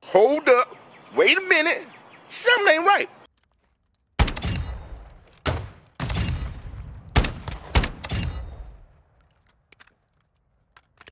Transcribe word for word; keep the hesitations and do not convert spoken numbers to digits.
Hold up. Wait a minute. Something ain't right.